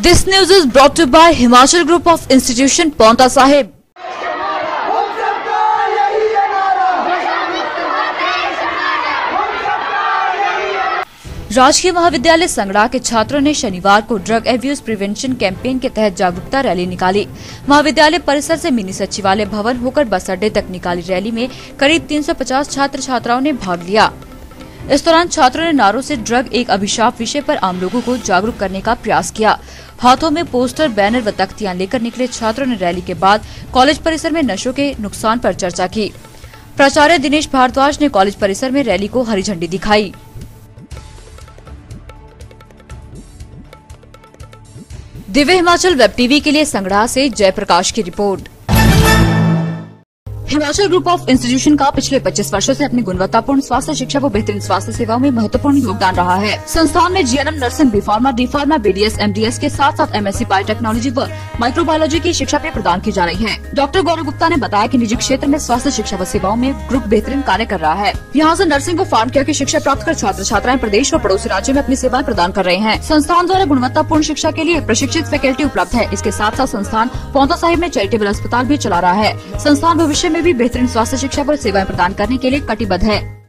This news is brought to you by Himachal Group of Institution, Paonta Sahib. राजकीय महाविद्यालय संगड़ा के छात्रों ने शनिवार को ड्रग एब्यूज प्रिवेंशन कैंपेन के तहत जागरूकता रैली निकाली। महाविद्यालय परिसर से मिनी सचिवालय भवन होकर बस अड्डे तक निकाली रैली में करीब 350 छात्र छात्राओं ने भाग लिया। इस दौरान छात्रों ने नारों से ड्रग एक अभिशाप विषय पर आम लोगों को जागरूक करने का प्रयास किया। हाथों में पोस्टर, बैनर व तख्तियां लेकर निकले छात्रों ने रैली के बाद कॉलेज परिसर में नशों के नुकसान पर चर्चा की। प्राचार्य दिनेश भारद्वाज ने कॉलेज परिसर में रैली को हरी झंडी दिखाई। दिव्य हिमाचल वेब टीवी के लिए संगड़ा से जयप्रकाश की report. Himachal group of institution का पिछले 25 वर्षों से अपनी गुणवत्तापूर्ण स्वास्थ्य शिक्षा व बेहतरीन स्वास्थ्य सेवाओं में महत्वपूर्ण योगदान रहा है। संस्थान में GNM, nursing, B pharma, D pharma, BDS, MDS के साथ साथ एमएससी बायोटेक्नोलॉजी व माइक्रोबायोलॉजी की शिक्षा भी प्रदान की जा रही है। डॉक्टर गौरव गुप्ता ने बताया कि निजी क्षेत्र में स्वास्थ्य शिक्षा व सेवाओं में ग्रुप बेहतरीन कार्य कर रहा है। यहाँ से नर्सिंग व फार्म केयर की शिक्षा प्राप्त कर छात्र छात्राएं प्रदेश व पड़ोसी राज्यों में अपनी सेवाएं प्रदान कर रहे हैं। संस्थान द्वारा गुणवत्तापूर्ण शिक्षा के लिए प्रशिक्षित फैकल्टी उपलब्ध है। इसके साथ साथ संस्थान पांवटा साहिब में चैरिटेबल अस्पताल भी चला रहा है। संस्थान भविष्य में भी बेहतरीन स्वास्थ्य शिक्षा पर सेवाएं प्रदान करने के लिए कटिबद्ध है।